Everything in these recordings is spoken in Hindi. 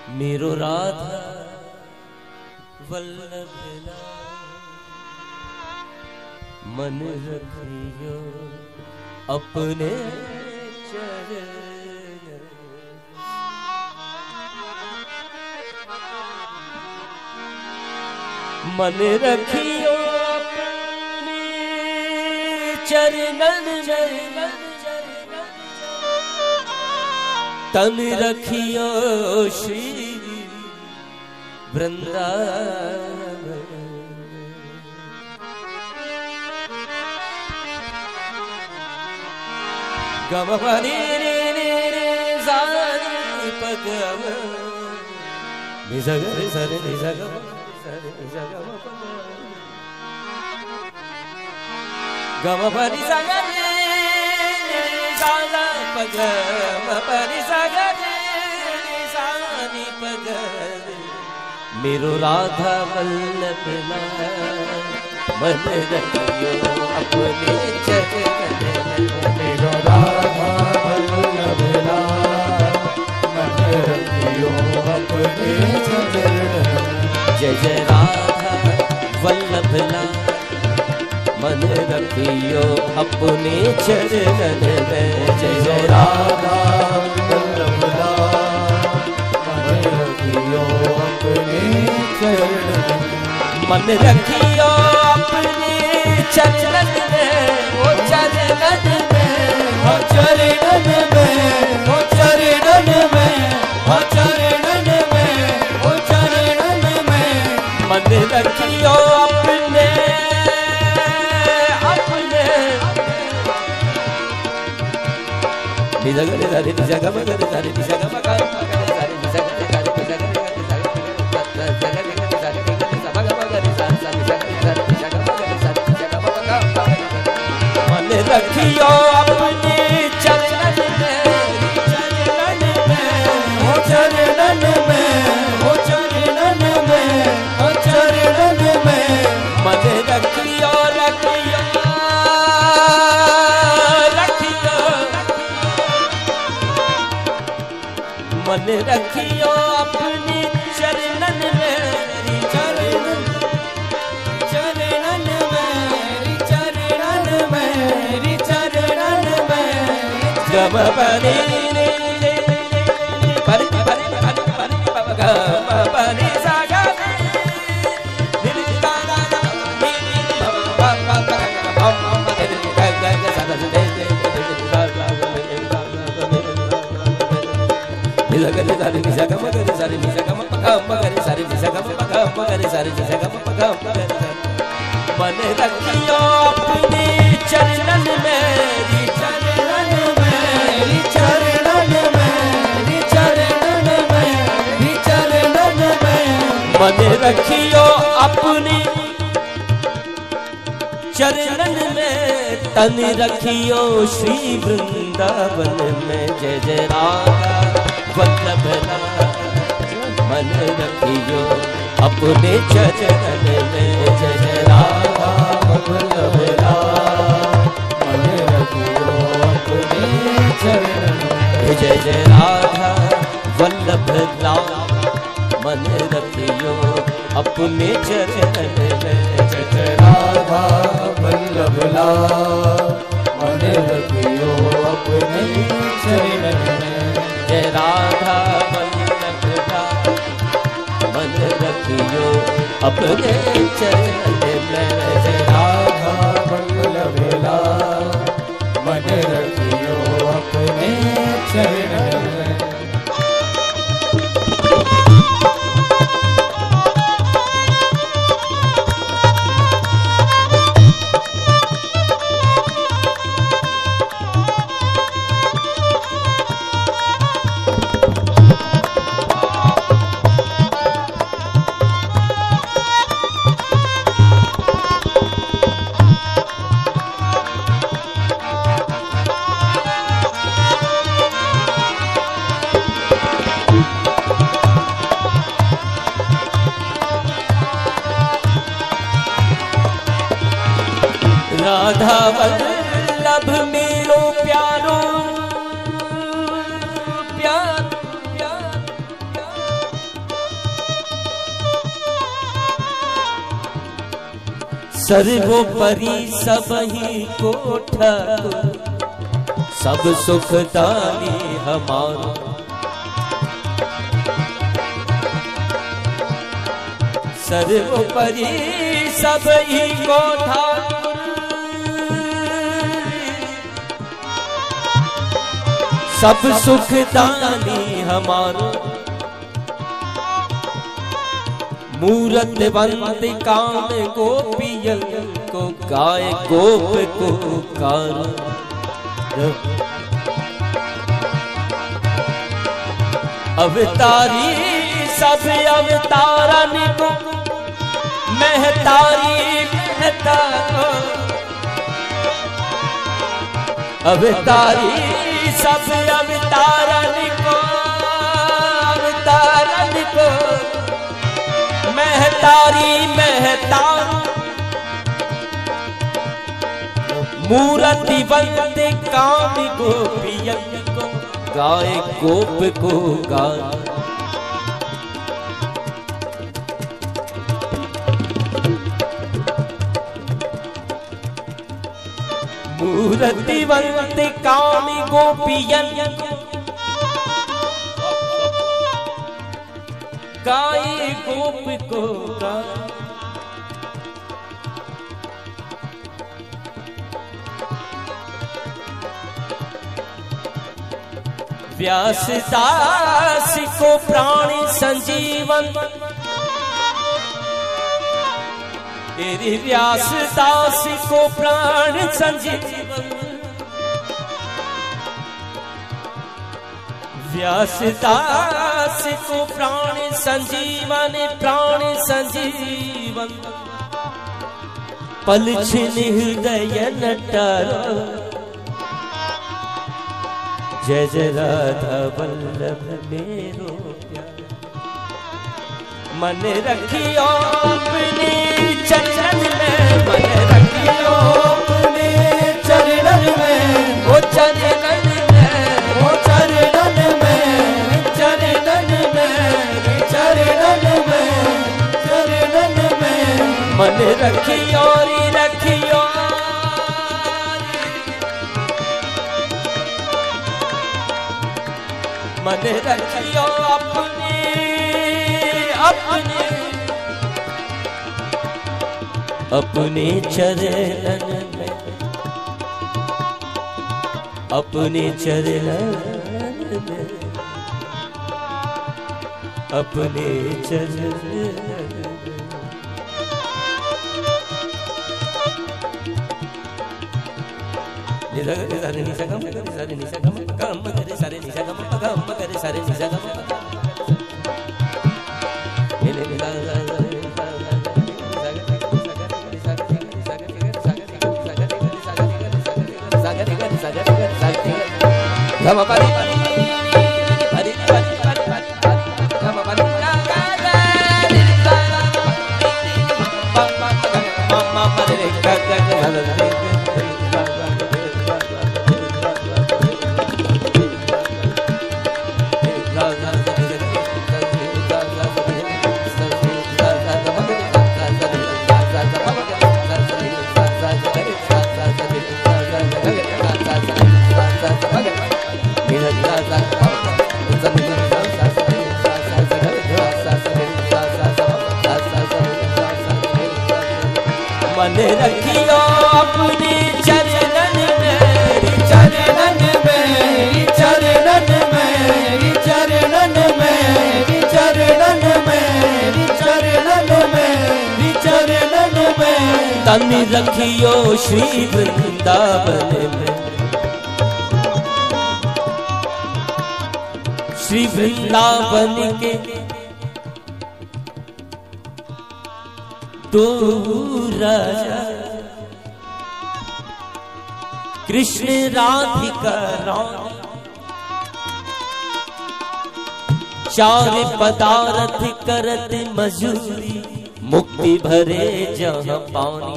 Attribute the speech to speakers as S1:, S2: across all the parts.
S1: मेरो राधा वल्लभ मन रखियो अपने चरण, मन रखियो अपने चरणन में, तन रखियो श्री वृंदावन। गम पनी रे रे रे सानी पग नि सा रे सा रे नि सा ग नि सा ग गम पनी सा ग रे सा ला पग म पनी सा ग रे सा नि पग। मेरो राधा वल्लभ मन रखियो अपने चरण,
S2: मेरो राधा वल्लभ मन रखियो अपने चरण।
S1: जय जय राधा वल्लभ मन रखियो अपने चरण में।
S2: जय जय राधा वल्लभ मन रखियो अपने चरण।
S1: मन रखियो अपने चरण में, ओ चरणन में,
S2: ओ चरणन में, ओ चरणन में, ओ चरणन में, ओ चरणन में।
S1: मन रखियो अपने अपने निजा रे सा रे निजा ग म रे सा रे निजा ग म ग रे सा रे निजा ग रे सा रे निजा ग रे सा रे मन रखियो अपने चरणन में,
S2: चरणन में, ओ चरणन में, ओ चरणन में, ओ चरणन में।
S1: मन रखियो रखियो रखियो मन रखियो अपने चरणन में,
S2: चरणन में, चरणन में, चरणन में।
S1: गम पनी रे रे परी परी परी परी गम पनी सा ग रे रे गा गा गा रे रे गा गा गा गा रे रे गा गा गा सा सा रे रे गा गा गा रे गा गा गा रे सा रे निसा ग म रे सा रे निसा ग म प ग म रे सा रे निसा ग म प ग म रे सा रे निसा ग म प ग म रे। मन रखियो अपने चरणन में,
S2: चरणन में, चरणन में, चरणन में, चरणन में।
S1: मन रखियो अपने चरणन में, तन रखियो श्री वृंदावन में। जय जय राधा वल्लभ मन रखियो अपने चरणन में।
S2: जय जय राधा वल्लभ मन रखियो अपने चरणन में।
S1: जय जय राधा वल्लभ मन रखियो अपने चरणन में।
S2: जय जय राधा वल्लभ मन रखियो अपने चरणन में।
S1: जय राधा वल्लभ मन रखियो अपने चरणन में।
S2: जय राधा वल्लभ मन रखियो अपने चरणन में।
S1: राधा वल्लभ मेरो प्यारो प्यार प्यार सर्वोपरि सबही को ठाकुर, सब सुख दानी हमारा। सर्वोपरि सबही को ठाकुर, सब सुख दानी हमारा। मूरत बंद कान गोपियल को गाय गोप को कार। अवतारी सब अवतारन को महतारी महतारो। अवतारी सब अवतारन को महतारी महतार। मूरति बंद काम गोपियन को गाय गोप को गाय। मूरति बंद काम गोपियन गाय गोप को गाय। व्यास दास को प्राण संजीवन, तेरी व्यास दास को प्राण संजीवन। व्यास दास को प्राण संजीवन, प्राण संजीवन। पल छिन हृदय नटारो, जय जय राधा वल्लभ मेरो प्यार। मन रखियो अपने चरण में, मन रखियो अपने चरण में, वो चरण में, वो चरण में, चरण में, चरण में, चरण में। मन रखियो रे रखियो, मन रखियो अपने अपने अपने चरणन में, अपने चरणन में, अपने चरणन में। सारे निशा गम सारे निशा गम गम करे सारे निशा गम गम करे सारे निशा गम। मन रखियो अपने चरणन में, चरणन में, चरणन में, चरणन में, चरणन में, चरणन में, चरणन में। तन रखियो श्री वृंदावन में, श्री वृंदावन के दो राजा कृष्ण राधिका रानी, चार पदार्थ करत मजूरी, मुक्ति भरे जहाँ पानी।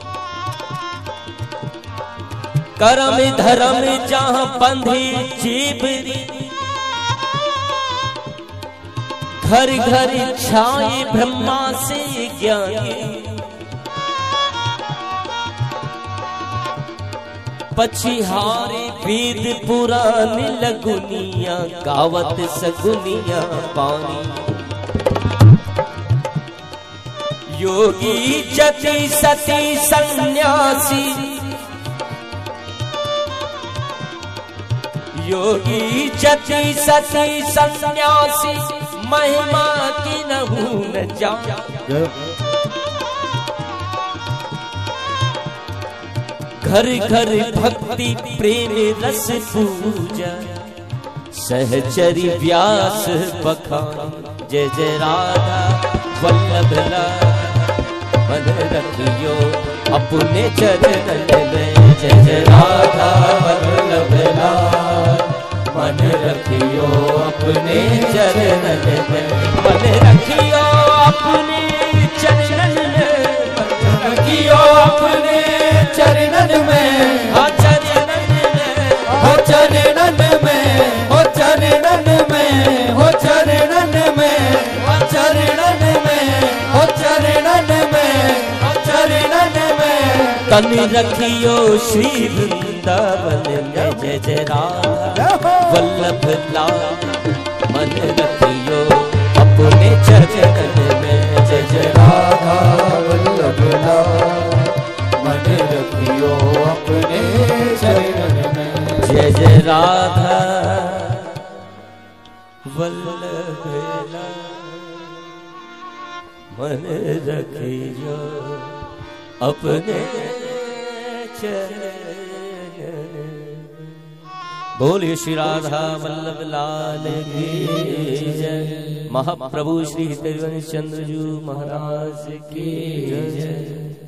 S1: कर्म धर्म जहाँ बंधी जीवनी, घर घर छाए ब्रह्मा से ज्ञानी। पछिहारे वेद पुराण लगुनिया गावत सगुनिया पानी योगी जति सती सन्यासी योगी जति सती सन्यासी महिमा की नहु न जान घर घर भक्ति प्रेम रस पूजा सहचरी व्यास बखान जय जय राधा वल्लभ मन रखियो अपने चरण में जय जय राधा वल्लभ मन रखियो अपने चरण में मन रखियो अपने चरण में
S2: रखियो अपने चरणन में
S1: हाँ चरणन में
S2: हो चरणन में हो चरणन में हो चरणन में हो चरणन में हो चरणन में हो चरणन में
S1: तन रखियो श्री वृंदावन में जय जय राधा वल्लभ मन रखियो अपने चरण में जय जय
S2: राधा वल्लभ मन रखियो अपने चरण में
S1: जय जय राधा वल्लभ मन रखियो अपने बोलिए श्री राधा वल्लभ लाल की जय। महाप्रभु श्री त्रिवेणी चंद्रजू महाराज की जय।